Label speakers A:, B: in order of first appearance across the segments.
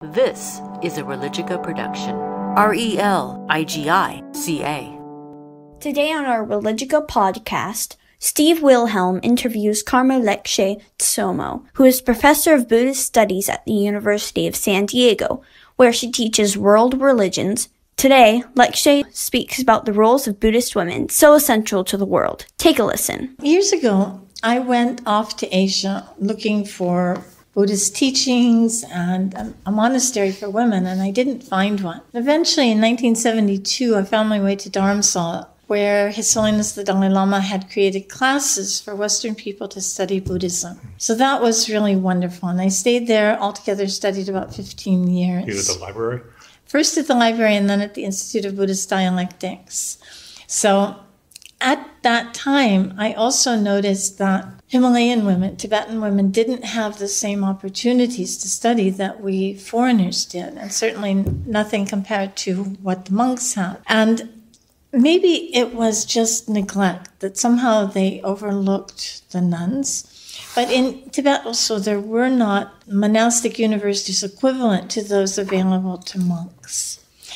A: This is a Religica production. RELIGICA.
B: Today on our Religica podcast, Steve Wilhelm interviews Carmen Lekshe Tsomo, who is professor of Buddhist studies at the University of San Diego, where she teaches world religions. Today, Lekshe speaks about the roles of Buddhist women so essential to the world. Take a listen.
C: Years ago, I went off to Asia looking for Buddhist teachings and a monastery for women, and I didn't find one. Eventually, in 1972, I found my way to Dharamsala, where His Holiness the Dalai Lama had created classes for Western people to study Buddhism. So that was really wonderful, and I stayed there altogether, studied about 15 years.
D: You at the library?
C: First at the library and then at the Institute of Buddhist Dialectics. So at that time, I also noticed that Himalayan women, Tibetan women, didn't have the same opportunities to study that we foreigners did, and certainly nothing compared to what the monks had. And maybe it was just neglect, that somehow they overlooked the nuns. But in Tibet also, there were not monastic universities equivalent to those available to monks.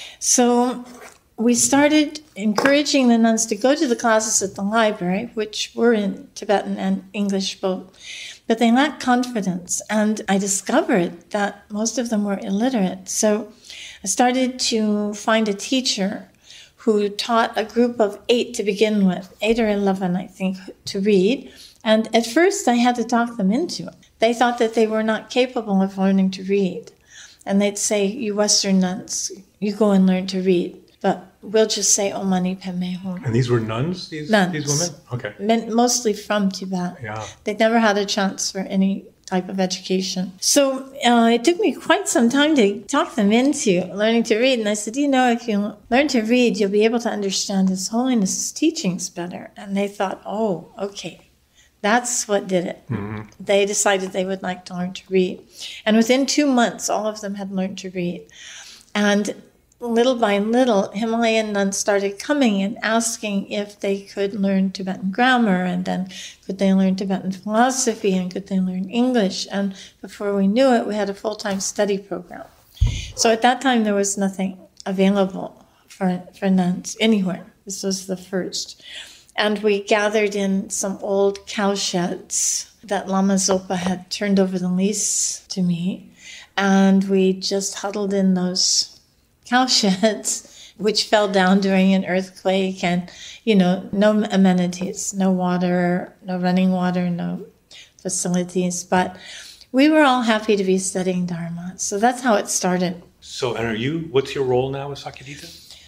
C: So we started encouraging the nuns to go to the classes at the library, which were in Tibetan and English both, but they lacked confidence. And I discovered that most of them were illiterate. So I started to find a teacher who taught a group of 8 to begin with, 8 or 11, I think, to read. And at first I had to talk them into it. They thought that they were not capable of learning to read. And they'd say, you Western nuns, you go and learn to read. But we'll just say Om Mani Padme Hum.
D: And these were nuns, these women? Okay.
C: Mostly from Tibet.
D: Yeah.
C: They'd never had a chance for any type of education. So it took me quite some time to talk them into learning to read. And I said, if you learn to read, you'll be able to understand His Holiness's teachings better. And they thought, oh, okay. That's what did it. Mm-hmm. They decided they would like to learn to read. And within 2 months, all of them had learned to read. And little by little, Himalayan nuns started coming and asking if they could learn Tibetan grammar, and then could they learn Tibetan philosophy, and could they learn English. And before we knew it, we had a full-time study program. So at that time, there was nothing available for nuns anywhere. This was the first. And we gathered in some old cow sheds that Lama Zopa had turned over the lease to me. And we just huddled in those cow sheds, which fell down during an earthquake, and, no amenities, no water, no running water, no facilities. But we were all happy to be studying Dharma. So that's how it started.
D: So, and what's your role now with Sakadita?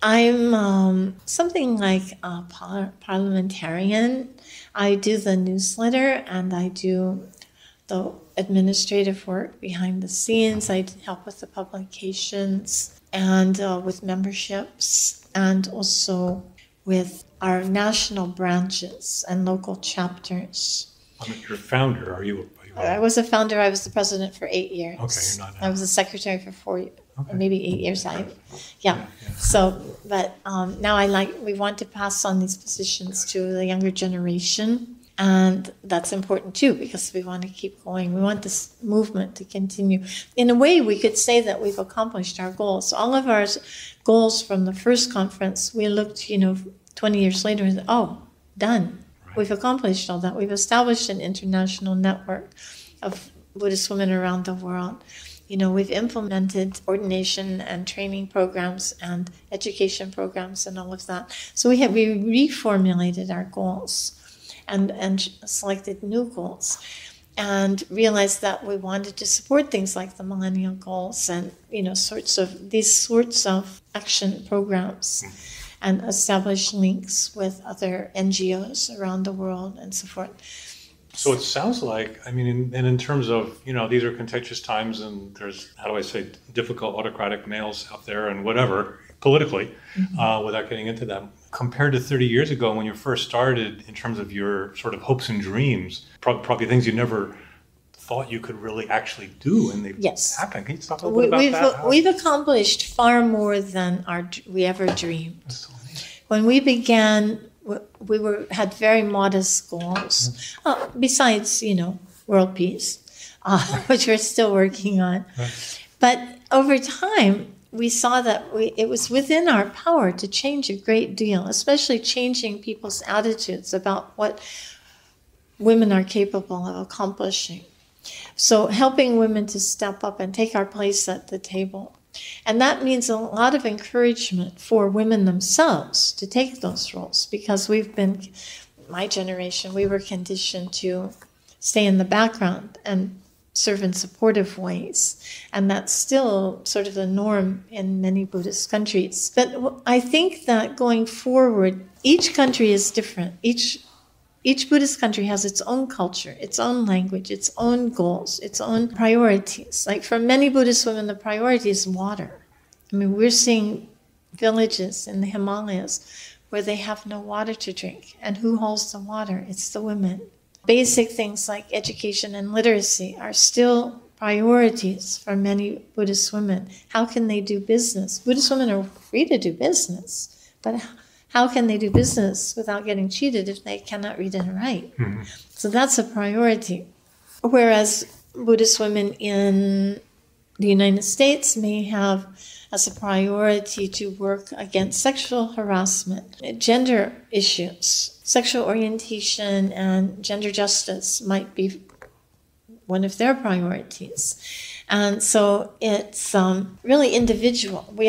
C: I'm something like a parliamentarian. I do the newsletter and I do the administrative work behind the scenes. I help with the publications and with memberships, and also with our national branches and local chapters.
D: You're a founder, are you?
C: I was a founder. I was the president for 8 years.
D: Okay, you're not now.
C: I was the secretary for 4 years.
D: Okay.
C: Maybe 8 years. Yeah. So, but now we want to pass on these positions to the younger generation. And that's important too, because we want to keep going. We want this movement to continue. In a way, we could say that we've accomplished our goals. All of our goals from the first conference, we looked, 20 years later and said, oh, done. Right. We've accomplished all that. We've established an international network of Buddhist women around the world. We've implemented ordination and training programs and education programs and all of that. So we reformulated our goals and selected new goals, and realized that we wanted to support things like the Millennial Goals and these sorts of action programs, and establish links with other NGOs around the world and so forth.
D: So it sounds like, in terms of, these are contentious times, and there's, difficult autocratic males out there and whatever, politically, without getting into that. Compared to 30 years ago when you first started, in terms of your sort of hopes and dreams, probably things you never thought you could really actually do, and they've happened. Can you talk a little bit about that?
C: We've accomplished far more than we ever dreamed. That's so amazing. When we began, we had very modest goals. Besides, world peace, which we're still working on. Right. But over time, we saw that it was within our power to change a great deal, especially changing people's attitudes about what women are capable of accomplishing. So helping women to step up and take our place at the table. And that means a lot of encouragement for women themselves to take those roles, because my generation, we were conditioned to stay in the background and serve in supportive ways. And that's still sort of the norm in many Buddhist countries. But I think that going forward, each country is different. Each Buddhist country has its own culture, its own language, its own goals, its own priorities. Like for many Buddhist women, the priority is water. I mean, we're seeing villages in the Himalayas where they have no water to drink. And who holds the water? It's the women. Basic things like education and literacy are still priorities for many Buddhist women. How can they do business? Buddhist women are free to do business, but how can they do business without getting cheated if they cannot read and write? Mm-hmm. So that's a priority. Whereas Buddhist women in the United States may have as a priority to work against sexual harassment, gender issues, sexual orientation, and gender justice might be one of their priorities. And so it's really individual. We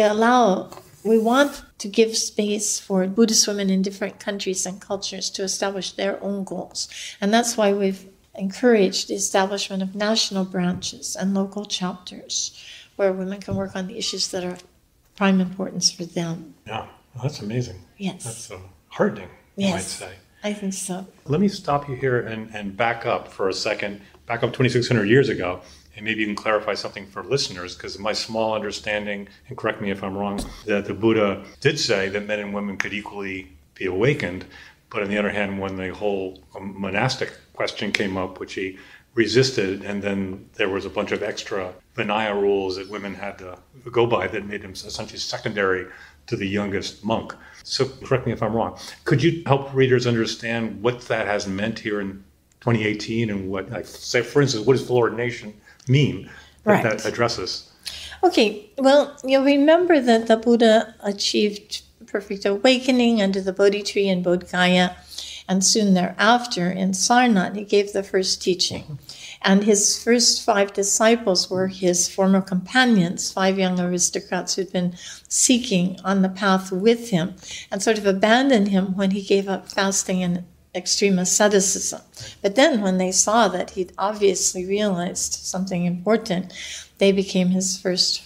C: want to give space for Buddhist women in different countries and cultures to establish their own goals. And that's why we've encouraged the establishment of national branches and local chapters where women can work on the issues that are of prime importance for them.
D: Yeah, well, that's amazing.
C: Yes.
D: That's heartening, you might say.
C: I think so.
D: Let me stop you here and back up for a second, back up 2,600 years ago, and maybe you can clarify something for listeners, because my small understanding, and correct me if I'm wrong, that the Buddha did say that men and women could equally be awakened. But on the other hand, when the whole monastic question came up, which he resisted, and then there was a bunch of extra Vinaya rules that women had to go by that made him essentially secondary to the youngest monk. So correct me if I'm wrong. Could you help readers understand what that has meant here in 2018, and what, like, say, for instance, what does fluoridation mean that addresses?
C: Okay, well, you'll remember that the Buddha achieved perfect awakening under the Bodhi tree in Bodh Gaya, and soon thereafter in Sarnath, he gave the first teaching. And his first 5 disciples were his former companions, 5 young aristocrats who'd been seeking on the path with him and sort of abandoned him when he gave up fasting and extreme asceticism. But then when they saw that he'd obviously realized something important, they became his first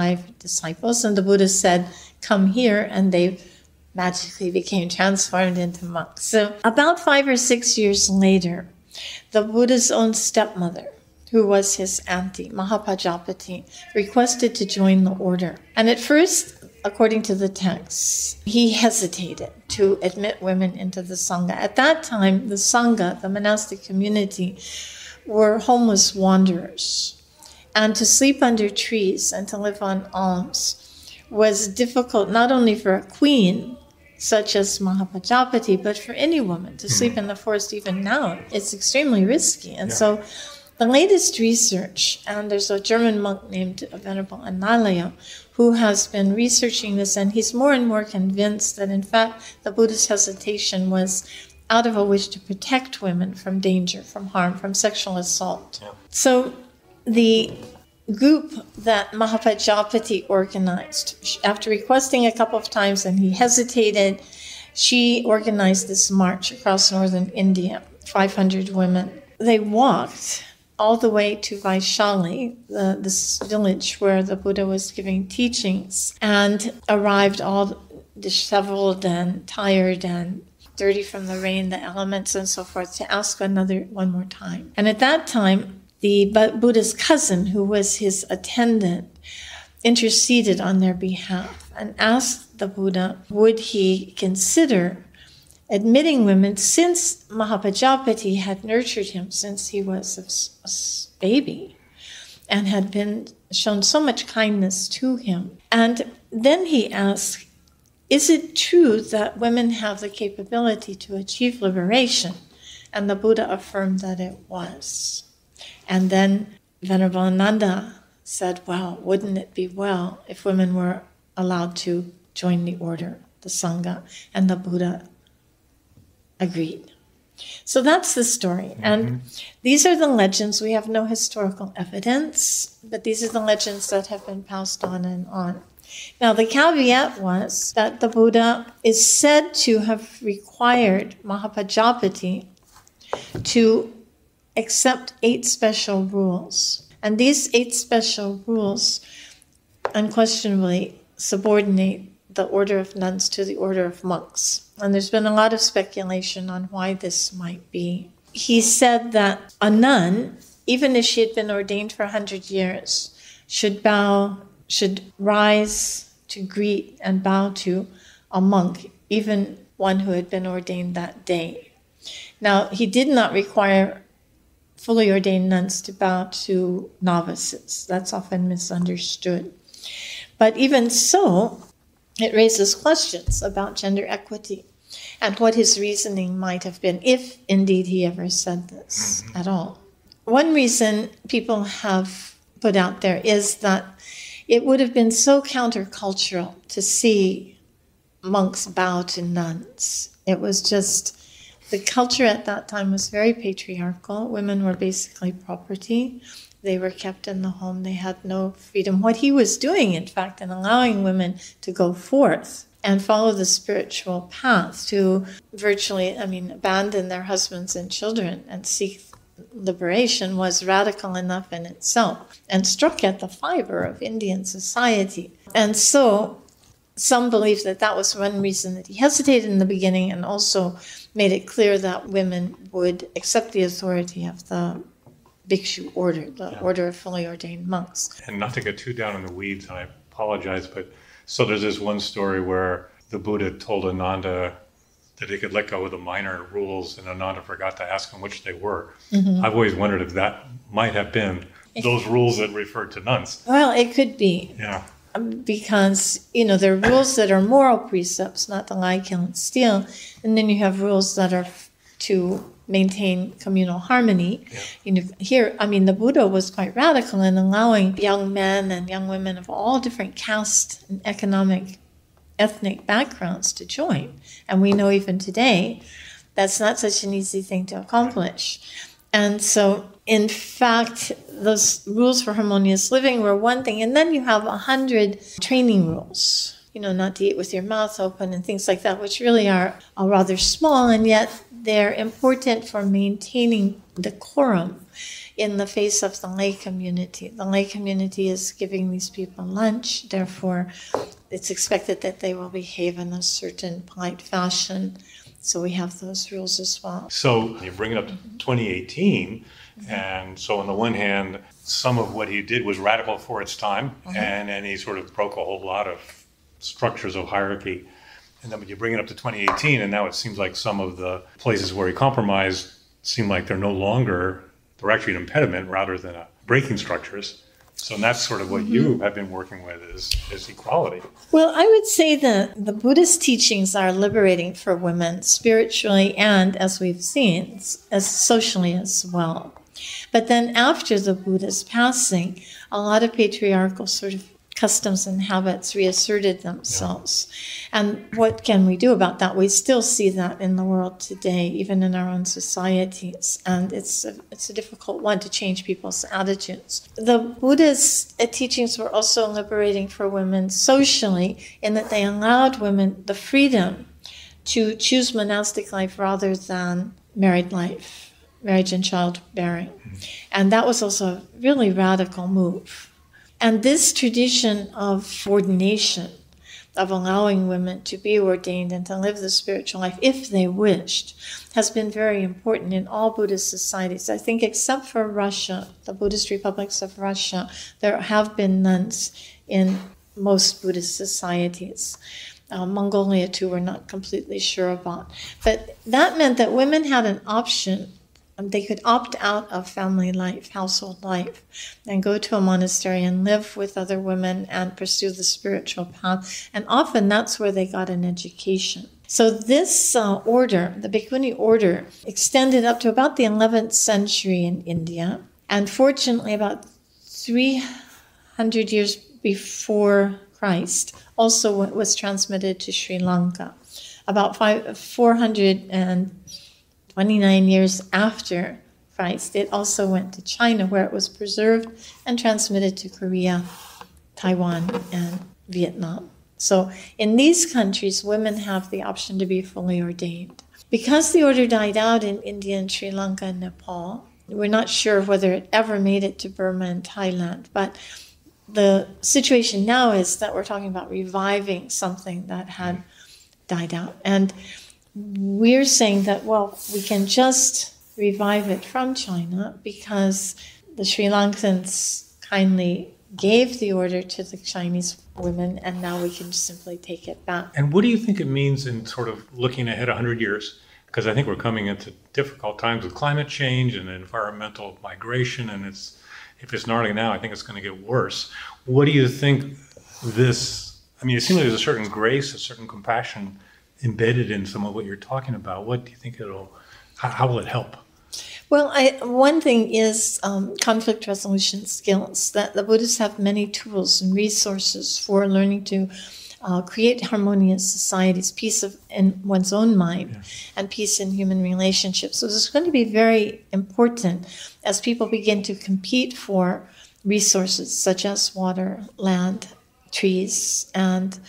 C: 5 disciples. And the Buddha said, "Come here," and they magically became transformed into monks. So about 5 or 6 years later, the Buddha's own stepmother, who was his auntie, Mahapajapati, requested to join the order. And at first, according to the texts, he hesitated to admit women into the Sangha. At that time, the Sangha, the monastic community, were homeless wanderers. And to sleep under trees and to live on alms was difficult not only for a queen, such as Mahapajapati, but for any woman to sleep in the forest even now, it's extremely risky. And so the latest research, and there's a German monk named Venerable Analayo who has been researching this, and he's more and more convinced that in fact the Buddha's hesitation was out of a wish to protect women from danger, from harm, from sexual assault. Yeah. So the group that Mahapajapati organized, after requesting a couple of times and he hesitated, she organized this march across northern India, 500 women. They walked all the way to Vaishali, this village where the Buddha was giving teachings, and arrived all disheveled and tired and dirty from the rain, the elements, and so forth, to ask one more time. And at that time, the Buddha's cousin, who was his attendant, interceded on their behalf and asked the Buddha, would he consider admitting women, since Mahapajapati had nurtured him since he was a baby and had been shown so much kindness to him. And then he asked, is it true that women have the capability to achieve liberation? And the Buddha affirmed that it was. And then Venerable Ananda said, well, wouldn't it be well if women were allowed to join the order, the Sangha, and the Buddha agreed. So that's the story. And these are the legends. We have no historical evidence, but these are the legends that have been passed on and on. Now, the caveat was that the Buddha is said to have required Mahapajapati to accept 8 special rules. And these 8 special rules unquestionably subordinate the order of nuns to the order of monks. And there's been a lot of speculation on why this might be. He said that a nun, even if she had been ordained for 100 years, should rise to greet and bow to a monk, even one who had been ordained that day. Now, he did not require fully ordained nuns to bow to novices. That's often misunderstood. But even so, it raises questions about gender equity and what his reasoning might have been, if indeed he ever said this at all. One reason people have put out there is that it would have been so countercultural to see monks bow to nuns. It was just, the culture at that time was very patriarchal. Women were basically property. They were kept in the home. They had no freedom. What he was doing, in fact, in allowing women to go forth and follow the spiritual path, to virtually, abandon their husbands and children and seek liberation, was radical enough in itself and struck at the fiber of Indian society. And so some believe that that was one reason that he hesitated in the beginning, and also made it clear that women would accept the authority of the Bhikshu order, the order of fully ordained monks.
D: And not to get too down in the weeds, and I apologize, but so there's this one story where the Buddha told Ananda that he could let go of the minor rules, and Ananda forgot to ask him which they were. I've always wondered if that might have been those rules that referred to nuns.
C: Well, it could be.
D: Yeah.
C: Because, there are rules that are moral precepts, not to lie, kill, and steal. And then you have rules that are to maintain communal harmony. Yeah. Here, the Buddha was quite radical in allowing young men and young women of all different caste and ethnic backgrounds to join. And we know even today, that's not such an easy thing to accomplish. And so, in fact, those rules for harmonious living were one thing. And then you have 100 training rules, not to eat with your mouth open and things like that, which really are rather small, and yet they're important for maintaining decorum in the face of the lay community. The lay community is giving these people lunch, therefore it's expected that they will behave in a certain polite fashion. So we have those rules as well.
D: So you bring it up to 2018, and so on the one hand, some of what he did was radical for its time, and he sort of broke a whole lot of structures of hierarchy. And then when you bring it up to 2018, and now it seems like some of the places where he compromised seem like they're actually an impediment rather than breaking structures. So that's sort of what you have been working with is equality.
C: Well, I would say that the Buddhist teachings are liberating for women spiritually and, as we've seen, as socially as well. But then after the Buddha's passing, a lot of patriarchal sort of customs and habits reasserted themselves. Yeah. And what can we do about that? We still see that in the world today, even in our own societies. And it's a difficult one to change people's attitudes. The Buddha's teachings were also liberating for women socially, in that they allowed women the freedom to choose monastic life rather than married life, marriage and childbearing. And that was also a really radical move. And this tradition of ordination, of allowing women to be ordained and to live the spiritual life if they wished, has been very important in all Buddhist societies. I think except for Russia, the Buddhist republics of Russia, there have been nuns in most Buddhist societies. Mongolia, too, we're not completely sure about. But that meant that women had an option. They could opt out of family life, household life, and go to a monastery and live with other women and pursue the spiritual path. And often that's where they got an education. So this order, the Bhikkhuni order, extended up to about the 11th century in India. And fortunately, about 100 years before Christ, also was transmitted to Sri Lanka. About 429 years after Christ, it also went to China, where it was preserved and transmitted to Korea, Taiwan, and Vietnam. So in these countries, women have the option to be fully ordained. Because the order died out in India and Sri Lanka and Nepal, we're not sure whether it ever made it to Burma and Thailand, but the situation now is that we're talking about reviving something that had died out. And we're saying that, well, we can just revive it from China because the Sri Lankans kindly gave the order to the Chinese women, and now we can simply take it back.
D: And what do you think it means in sort of looking ahead 100 years? Because I think we're coming into difficult times with climate change and environmental migration, and if it's gnarly now, I think it's going to get worse. What do you think this, I mean, it seems like there's a certain grace, a certain compassion embedded in some of what you're talking about. What do you think how will it help?
C: Well, one thing is conflict resolution skills. That the Buddhists have many tools and resources for learning to create harmonious societies, peace in one's own mind, and peace in human relationships. So this is going to be very important as people begin to compete for resources such as water, land, trees, and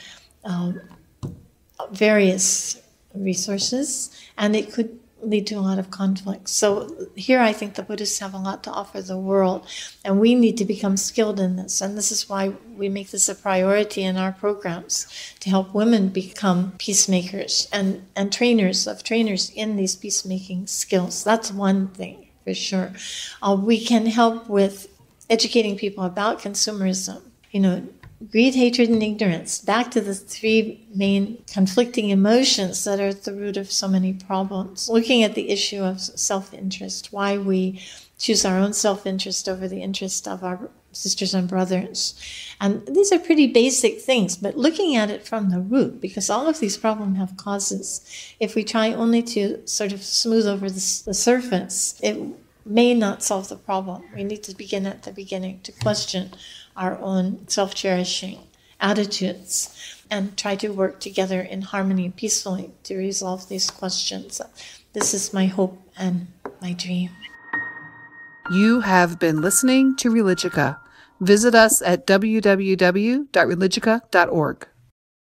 C: various resources, and it could lead to a lot of conflict. So here I think the Buddhists have a lot to offer the world, and we need to become skilled in this. And this is why we make this a priority in our programs, to help women become peacemakers and trainers in these peacemaking skills. That's one thing for sure. We can help with educating people about consumerism, greed, hatred, and ignorance, back to the three main conflicting emotions that are at the root of so many problems. Looking at the issue of self-interest, why we choose our own self-interest over the interest of our sisters and brothers. And these are pretty basic things, but looking at it from the root, because all of these problems have causes. If we try only to sort of smooth over the surface, it may not solve the problem. We need to begin at the beginning to question our own self-cherishing attitudes and try to work together in harmony peacefully to resolve these questions. This is my hope and my dream.
E: You have been listening to Religica. Visit us at www.religica.org.